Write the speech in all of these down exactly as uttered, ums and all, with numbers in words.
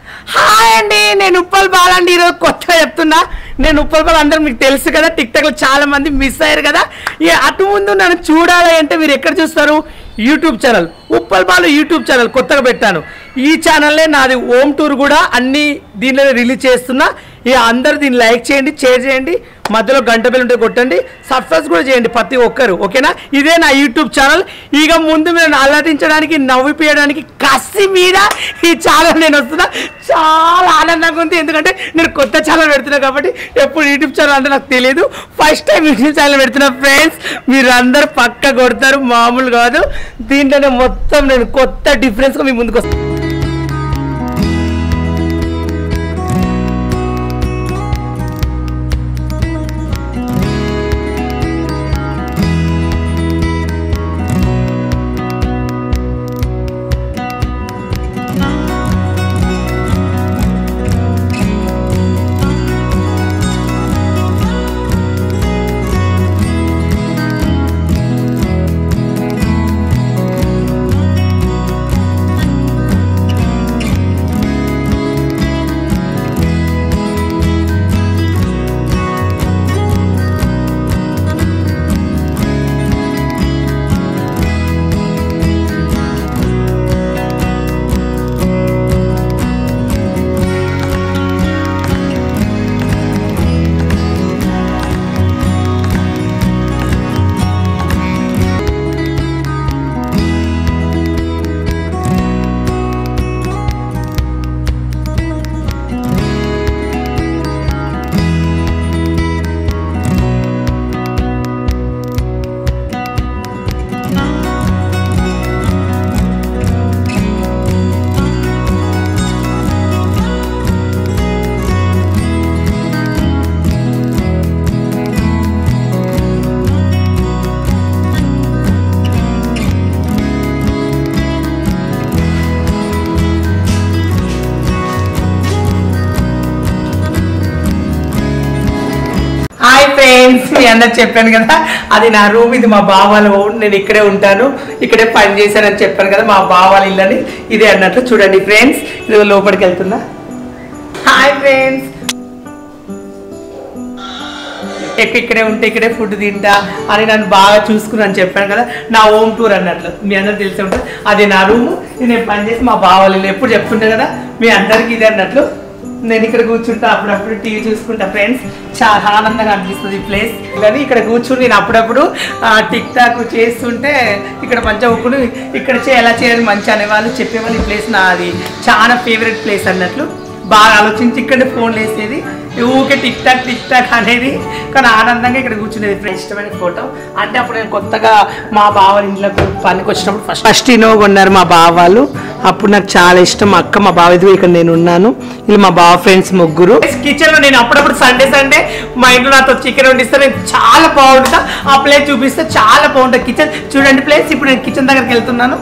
Hi అండి, నేను Uppal ball అండి. ఈరోజు కొత్తగా చెప్తున్నా, నేను ఉప్పల్ బాల్ అందరూ మీకు తెలుసు కదా, టిక్ టాక్లో చాలా మంది మిస్ అయ్యారు కదా. ఇక అటు ముందు నన్ను చూడాలి అంటే మీరు ఎక్కడ చూస్తారు? YouTube channel Uppal Bal YouTube channel కొత్తగా పెట్టాను. ఈ ఛానల్లే నాది హోమ్ టూర్ కూడా అన్ని దీనిలో రిలీజ్ చేస్తున్నా. ఇక అందరూ దీన్ని లైక్ చేయండి, షేర్ చేయండి, మధ్యలో గంట బెల్ ఉంటే కొట్టండి, సబ్స్క్రైబ్ కూడా చేయండి ప్రతి ఒక్కరు, ఓకేనా? ఇదే నా యూట్యూబ్ ఛానల్. ఇక ముందు మీరు అలరించడానికి, నవ్విపోయడానికి కసి మీద ఈ ఛానల్ నేను వస్తున్నా. చాలా ఆనందంగా ఉంది, ఎందుకంటే నేను కొత్త ఛానల్ పెడుతున్నా కాబట్టి. ఎప్పుడు యూట్యూబ్ ఛానల్ అంటే నాకు తెలియదు, ఫస్ట్ టైం యూట్యూబ్ ఛానల్ పెడుతున్నా ఫ్రెండ్స్. మీరు అందరు పక్క కొడతారు, మామూలు కాదు. దీంట్లోనే మొత్తం నేను కొత్త డిఫరెన్స్గా మీ ముందుకు వస్తాను. హాయ్ ఫ్రెండ్స్, మీ అందరు చెప్పాను కదా, అది నా రూమ్, ఇది మా బావాల ఓన్. నేను ఇక్కడే ఉంటాను, ఇక్కడే పని చేశానని చెప్పాను కదా, మా బావాల ఇల్లని ఇదే అన్నట్లు. చూడండి ఫ్రెండ్స్, ఇది లోపలికి వెళ్తున్నా. హాయ్ ఫ్రెండ్స్, ఎక్కువ ఇక్కడే ఉంటే ఇక్కడే ఫుడ్ తింటా అని నన్ను బాగా చూసుకున్నాను చెప్పాను కదా, నా హోమ్ టూర్ అన్నట్లు. మీ అందరు తెలిసే ఉంటుంది, అది నా రూము, ఇది నేను పని చేసి మా బావాల ఇల్లు. ఎప్పుడు చెప్తుంటా కదా మీ అందరికీ ఇదే అన్నట్లు. నేను ఇక్కడ కూర్చుంటా, అప్పుడప్పుడు టీవీ చూసుకుంటా ఫ్రెండ్స్. చాలా ఆనందంగా అనిపిస్తుంది ఈ ప్లేస్. కానీ ఇక్కడ కూర్చుని నేను అప్పుడప్పుడు టిక్ టాక్ చేస్తుంటే ఇక్కడ మంచిగా ఊపుకుని ఇక్కడ చే ఎలా చేయాలి మంచి అనేవాళ్ళు చెప్పేవాళ్ళు. ఈ ప్లేస్ నాది చాలా ఫేవరెట్ ప్లేస్ అన్నట్లు. బాగా ఆలోచించి ఇక్కడ ఫోన్లు వేసేది, ఊకే టిక్ టాక్ టిక్ టాక్ అనేది. కానీ ఆనందంగా ఇక్కడ కూర్చునేది. ఫ్రెండ్స్ ఇష్టమైన ఫోటో అంటే అప్పుడు నేను కొత్తగా మా బావ ఇంట్లోకి పనికి వచ్చినప్పుడు ఫస్ట్ ఫస్ట్ ఇనో కొన్నారు మా బావ వాళ్ళు. అప్పుడు నాకు చాలా ఇష్టం. మా అక్క, మా బావ, ఇదిగో ఇక్కడ నేను ఉన్నాను. ఇది మా బావ ఫ్రెండ్స్ ముగ్గురు. కిచెన్ లో నేను అప్పుడప్పుడు సండే సండే మా ఇంట్లో నాతో చికెన్ వండిస్తే నేను చాలా బాగుంటుందా, ఆ ప్లేస్ చూపిస్తే చాలా బాగుంటుంది కిచెన్. చూడండి ప్లేస్, ఇప్పుడు నేను కిచెన్ దగ్గరికి వెళ్తున్నాను.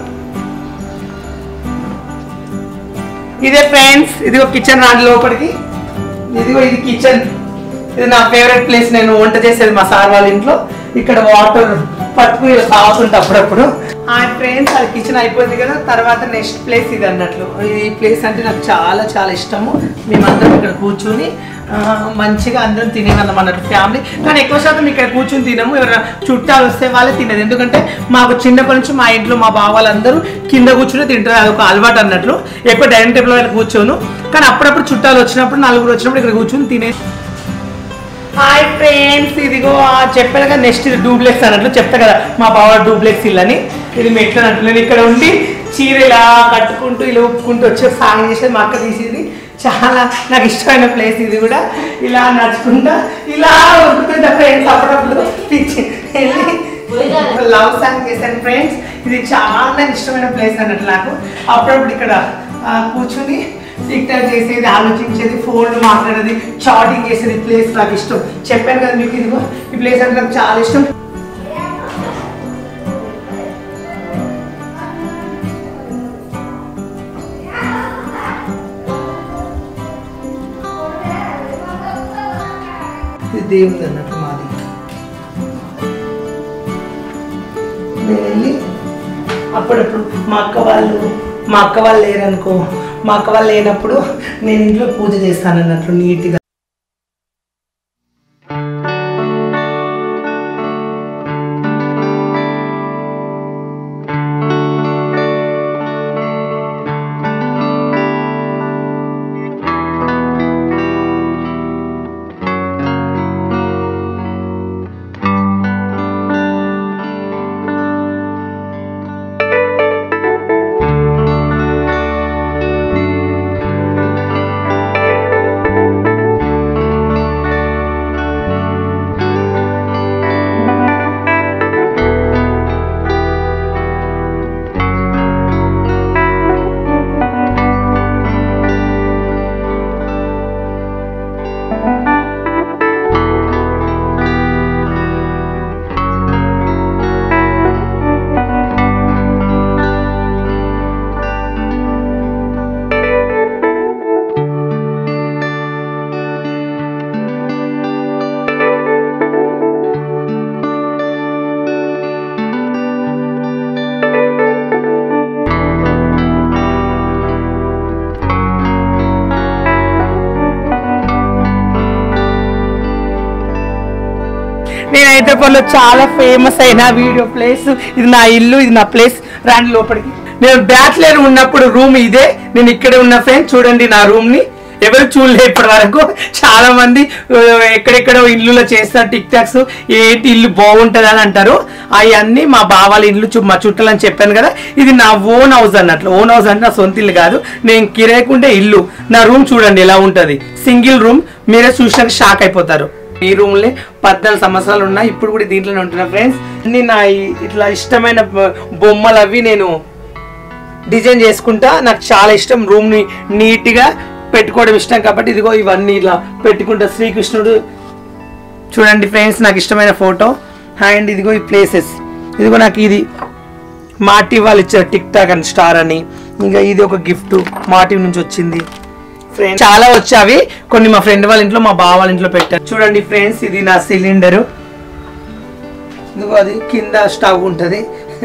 ఇదే ఫ్రెండ్స్, ఇదిగో కిచెన్ రాండి లోపలికి. ఇదిగో ఇది కిచెన్, ఇది నా ఫేవరెట్ ప్లేస్. నేను వంట చేసేది మా సార్ వాళ్ళ ఇంట్లో. ఇక్కడ వాటర్ పట్టుకుని ఇలా తాగుతుంటా అప్పుడప్పుడు. హాయ్ ఫ్రెండ్స్, అది కిచెన్ అయిపోయింది కదా. తర్వాత నెక్స్ట్ ప్లేస్ ఇది అన్నట్లు. ఈ ప్లేస్ అంటే నాకు చాలా చాలా ఇష్టము. మేమందరం ఇక్కడ కూర్చుని మంచిగా అందరం తినేవాళ్ళం అన్నట్టు ఫ్యామిలీ. కానీ ఎక్కువ శాతం ఇక్కడ కూర్చుని తినము, ఎవరైనా చుట్టాలు వస్తే వాళ్ళే తినేది. ఎందుకంటే మాకు చిన్నప్పటి నుంచి మా ఇంట్లో మా బావాళ్ళందరూ కింద కూర్చుని తింటారు, అది ఒక అలవాటు అన్నట్లు. ఎక్కువ డైనింగ్ టేబుల్ మీద కూర్చోను, కానీ అప్పుడప్పుడు చుట్టాలు వచ్చినప్పుడు, నలుగురు వచ్చినప్పుడు ఇక్కడ కూర్చొని తినే. హాయ్ ఫ్రెండ్స్, ఇదిగో చెప్పాను కదా నెక్స్ట్ ఇది డూప్లెక్స్ అన్నట్లు. చెప్తా కదా మా బావ డూప్లెక్స్ ఇల్లు అని. ఇది మెట్లు అన్నట్లు. నేను ఇక్కడ ఉండి చీర ఇలా కట్టుకుంటూ ఇలా ఒప్పుకుంటూ వచ్చి సాంగ్ చేసేది మా అక్క తీసేది. చాలా నాకు ఇష్టమైన ప్లేస్ ఇది కూడా. ఇలా నడుచుకుంటా ఇలా ఉరుకుతుంటా ఫ్రెండ్స్. అప్పుడప్పుడు లవ్ సాంగ్ చేశాను ఫ్రెండ్స్. ఇది చాలా ఇష్టమైన ప్లేస్ అన్నట్లు నాకు. అప్పుడప్పుడు ఇక్కడ కూర్చుని టిక్ టాక్ చేసేది, ఆలోచించేది, ఫోన్లు మాట్లాడేది, చాటింగ్ చేసేది. ప్లేస్ నాకు ఇష్టం. చెప్పాను కదా మీకు, ఇదిగో ఈ ప్లేస్ అంటే నాకు చాలా ఇష్టం. ఇది దేవుడు అన్నట్టు మాది. నేను వెళ్ళి అప్పుడప్పుడు మా అక్క వాళ్ళు మా అక్క వాళ్ళు లేరనుకో, మా అక్క వాళ్ళు లేనప్పుడు నేను ఇంట్లో పూజ చేస్తాను అన్నట్లు నీట్గా. నేను హైదరాబాద్లో చాలా ఫేమస్ అయిన వీడియో ప్లేస్ ఇది. నా ఇల్లు, ఇది నా ప్లేస్. రాండి లోపలికి. నేను బ్యాచిలర్ ఉన్నప్పుడు రూమ్ ఇదే. నేను ఇక్కడే ఉన్న ఫ్రెండ్స్ చూడండి నా రూమ్ ని. ఎవరు చూడలే ఇప్పటి వరకు. చాలా మంది ఎక్కడెక్కడో ఇల్లులో చేస్తారు టిక్ టాక్స్, ఏంటి ఇల్లు బాగుంటుంది అని అంటారు. అవన్నీ మా బావాల ఇల్లు మా చుట్టాలు అని చెప్పాను కదా. ఇది నా ఓన్ హౌస్ అన్నట్లు. ఓన్ హౌస్ అంటే నా సొంత ఇల్లు కాదు, నేను కిరాయికుంటే ఇల్లు. నా రూమ్ చూడండి ఎలా ఉంటుంది. Single room. మీరే చూసినాక షాక్ అయిపోతారు. ఈ రూమ్లే పద్నాలుగు సంవత్సరాలు ఉన్నాయి. ఇప్పుడు కూడా దీంట్లోనే ఉంటున్నా ఫ్రెండ్స్. అన్ని నా ఇట్లా ఇష్టమైన బొమ్మలు అవి నేను డిజైన్ చేసుకుంటా. నాకు చాలా ఇష్టం రూమ్ని నీట్గా పెట్టుకోవడం ఇష్టం కాబట్టి ఇదిగో ఇవన్నీ ఇలా పెట్టుకుంటా. శ్రీకృష్ణుడు చూడండి ఫ్రెండ్స్, నాకు ఇష్టమైన ఫోటో. అండ్ ఇదిగో ఈ ప్లేసెస్. ఇదిగో నాకు ఇది మాటి వాళ్ళు ఇచ్చారు టిక్ టాక్ అని స్టార్ అని. ఇంకా ఇది ఒక గిఫ్ట్ మాటి నుంచి వచ్చింది. ఫ్రెండ్స్ చాలా వచ్చావి. కొన్ని మా ఫ్రెండ్ వాళ్ళ ఇంట్లో, మా బావ వాళ్ళ ఇంట్లో పెట్టారు. చూడండి ఫ్రెండ్స్, ఇది నా సిలిండరు. ఇదిగో అది కింద స్టవ్ ఉంటుంది.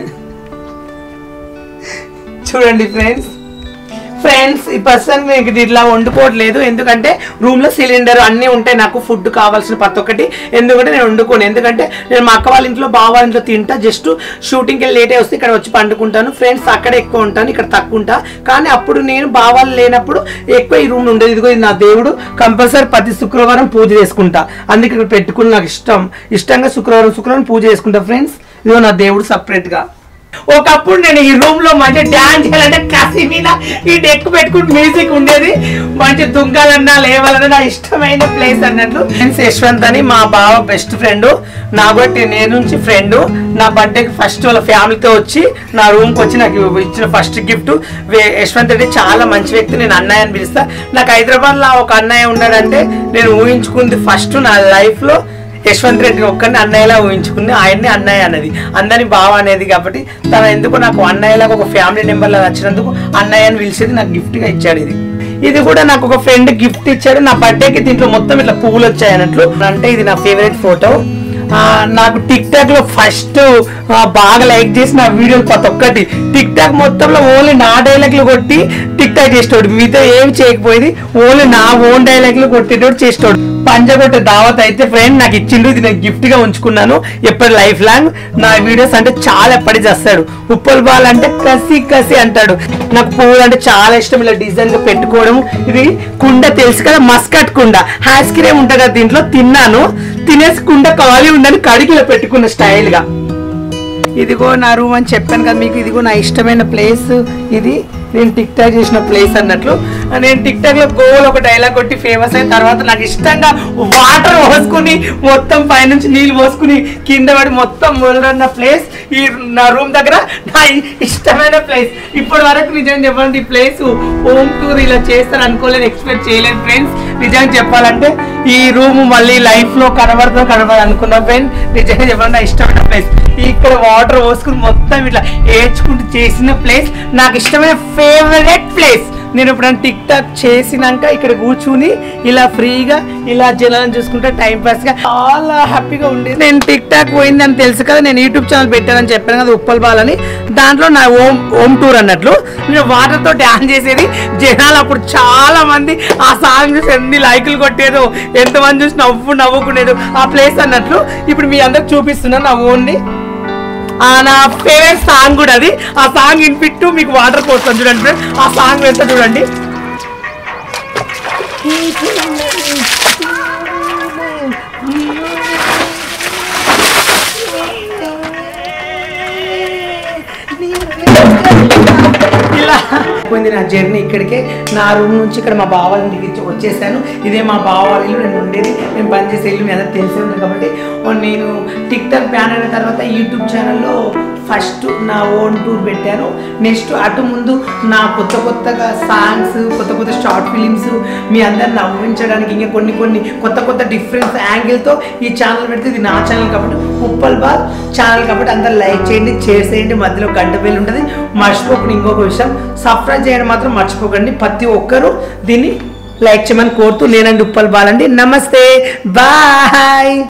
చూడండి ఫ్రెండ్స్. ఫ్రెండ్స్ ఈ పర్సన్ మీకు ఇట్లా వండుకోవట్లేదు, ఎందుకంటే రూమ్లో సిలిండర్ అన్నీ ఉంటాయి. నాకు ఫుడ్ కావాల్సిన ప్రతి ఒక్కటి. ఎందుకంటే నేను వండుకోను, ఎందుకంటే నేను మా అక్క వాళ్ళ ఇంట్లో, బావ వాళ్ళ ఇంట్లో తింటా. జస్ట్ షూటింగ్కి వెళ్ళి లేటే వస్తే ఇక్కడ వచ్చి పండుకుంటాను. ఫ్రెండ్స్ అక్కడ ఎక్కువ ఉంటాను, ఇక్కడ తక్కువ ఉంటా. కానీ అప్పుడు నేను బావాలు లేనప్పుడు ఎక్కువ ఈ రూమ్ ఉండేది. ఇదిగో ఇది నా దేవుడు. కంపల్సరీ ప్రతి శుక్రవారం పూజ చేసుకుంటా. అందుకే ఇక్కడ పెట్టుకుని నాకు ఇష్టం. ఇష్టంగా శుక్రవారం శుక్రవారం పూజ చేసుకుంటా ఫ్రెండ్స్. ఇదిగో నా దేవుడు సపరేట్గా. ఒకప్పుడు నేను ఈ రూమ్ లో మంచి డాన్స్ చేయాలంటే కసి మీద ఈ డెక్ పెట్టుకుని మ్యూజిక్ ఉండేది. మంచి దుంగాలన్నా లేవాలన్నా నా ఇష్టమైన ప్లేస్ అన్నట్లు. ఫ్రెండ్స్ యశ్వంత్ అని మా బావ బెస్ట్ ఫ్రెండ్. నా బట్టి నేను నుంచి ఫ్రెండ్. నా బర్త్డేకి ఫస్ట్ వాళ్ళ ఫ్యామిలీతో వచ్చి నా రూమ్కి వచ్చి నాకు ఇచ్చిన ఫస్ట్ గిఫ్ట్. యశ్వంత్ అంటే చాలా మంచి వ్యక్తి. నేను అన్నయ్య అని పిలుస్తా. నాకు హైదరాబాద్లో ఒక అన్నయ్య ఉన్నాడంటే నేను ఊహించుకుంది ఫస్ట్ నా లైఫ్లో యశ్వంత్ రెడ్డి ఒక్కరిని అన్నయ్యలా ఊహించుకుంది. ఆయన్ని అన్నయ్య అనేది, అందరినీ బావ అనేది. కాబట్టి తను ఎందుకు నాకు అన్నయ్యలాగా ఒక ఫ్యామిలీ మెంబర్లా నచ్చినందుకు అన్నయ్య అని పిలిచేది నాకు గిఫ్ట్గా ఇచ్చాడు. ఇది ఇది కూడా నాకు ఒక ఫ్రెండ్ గిఫ్ట్ ఇచ్చాడు నా బర్త్డేకి. దీంట్లో మొత్తం ఇట్లా పువ్వులు వచ్చాయి అన్నట్లు. అంటే ఇది నా ఫేవరెట్ ఫోటో. నాకు టిక్ టాక్ లో ఫస్ట్ బాగా లైక్ చేసిన వీడియోలు ప్రతి ఒక్కటి. టిక్ టాక్ మొత్తంలో ఓన్లీ నా డైలాగ్లు కొట్టి టిక్ టాక్ చేసేటోడు, మీతో ఏమి చేయకపోయేది. ఓన్లీ నా ఓన్ డైలాగ్లు కొట్టేటోడు చేసేటోడు. పంజగొట్టే దావత్ అయితే ఫ్రెండ్ నాకు ఇచ్చిండు. ఇది నేను గిఫ్ట్ గా ఉంచుకున్నాను ఎప్పటి లైఫ్ లాంగ్. నా వీడియోస్ అంటే చాలా ఎప్పటి చేస్తాడు. ఉప్పల్ బాల్ అంటే కసి కసి అంటాడు. నాకు పువ్వులు అంటే చాలా ఇష్టం. ఇలా డిజైన్ గా పెట్టుకోవడం. ఇది కుండ తెలుసు కదా, మస్కట్ కుండ. హ్యాస్ క్రీమ్ ఉంటుంది కదా దీంట్లో. తిన్నాను, తినేసి కుండ ఖాళీ ఉందని కడిగి ఇలా పెట్టుకున్న స్టైల్ గా. ఇదిగో నా రూమ్ అని చెప్పాను కదా మీకు. ఇదిగో నా ఇష్టమైన ప్లేస్ ఇది. నేను టిక్ టాక్ చేసిన ప్లేస్ అన్నట్లు. నేను టిక్ టాక్ లో గోల్ ఒక డైలాగ్ కొట్టి ఫేమస్ అయిన తర్వాత నాకు ఇష్టంగా వాటర్ పోసుకుని మొత్తం పైనుంచి నీళ్ళు పోసుకుని కింద పడి మొత్తం మొదలన్న ప్లేస్ ఈ నా రూమ్ దగ్గర నా ఇష్టమైన ప్లేస్. ఇప్పటి వరకు నిజం చెప్పాలంటే ఈ ప్లేస్ హోమ్ టూర్ ఇలా చేస్తారు అనుకోలేదు, ఎక్స్పెక్ట్ చేయలేదు ఫ్రెండ్స్. నిజంగా చెప్పాలంటే ఈ రూమ్ మళ్ళీ లైఫ్ లో కనబడుతుందో కనబడదు అనుకున్నా ఫ్రెండ్. నిజంగా చెప్పాలంటే నా ఇష్టమైన ప్లేస్. ఇక్కడ వాటర్ పోసుకుని మొత్తం ఇట్లా ఏడ్చుకుంటూ చేసిన ప్లేస్ నాకు ఇష్టమైన ఫేవరెట్ ప్లేస్. నేను ఎప్పుడైనా టిక్ టాక్ చేసినాక ఇక్కడ కూర్చుని ఇలా ఫ్రీగా ఇలా జనాలను చూసుకుంటే టైం పాస్ గా చాలా హ్యాపీగా ఉండేది. నేను టిక్ టాక్ పోయిందని తెలుసు కదా, నేను యూట్యూబ్ ఛానల్ పెట్టానని చెప్పాను కదా ఉప్పల్ బాల్ అని. దాంట్లో నా హోమ్ హోమ్ టూర్ అన్నట్లు నేను వాటర్ తో డాన్స్ చేసేది. జనాలు అప్పుడు చాలా మంది ఆ సాంగ్ చూసి ఎన్ని లైకులు కొట్టేదో, ఎంతమంది చూసి నవ్వు నవ్వుకునేదో ఆ ప్లేస్ అన్నట్లు. ఇప్పుడు మీ అందరికి చూపిస్తున్నాను నా ఓన్ని. నా ఫేవరెట్ సాంగ్ కూడా అది. ఆ సాంగ్ వినిపిట్టు మీకు వాటర్ పోస్తాను చూడండి. ఆ సాంగ్ ఎంత చూడండి. ఇలా పోయింది నా జర్నీ. ఇక్కడికే నా రూమ్ నుంచి ఇక్కడ మా బావ ఇంటికి వచ్చేసాను. ఇదే మా బావ ఇల్లు, నేను ఉండేది, నేను పనిచేసే ఇల్లు మీ అందరికి తెలిసే ఉంది. కాబట్టి నేను టిక్ టాక్ బ్యాన్ అయిన తర్వాత యూట్యూబ్ ఛానల్లో ఫస్ట్ నా ఓన్ టూర్ పెట్టాను. నెక్స్ట్ అటు ముందు నా కొత్త కొత్తగా సాంగ్స్, కొత్త కొత్త షార్ట్ ఫిలిమ్స్ మీ అందరిని నవ్వించడానికి ఇంకా కొన్ని కొన్ని కొత్త కొత్త డిఫరెన్స్ యాంగిల్తో ఈ ఛానల్ పెడితే ఇది నా ఛానల్ కాబట్టి ఉప్పల్ బాల్ ఛానల్ కాబట్టి అందరు లైక్ చేయండి, షేర్ చేయండి, మధ్యలో గంట బెల్ ఉంటుంది. మర్చిపోకుండా ఇంకొక విషయం, సబ్స్క్రైబ్ చేయడం మాత్రం మర్చిపోకండి. ప్రతి ఒక్కరూ దీన్ని లైక్ చేయమని కోరుతూ నేనండి ఉప్పల్ బాల్ అండి. నమస్తే, బాయ్.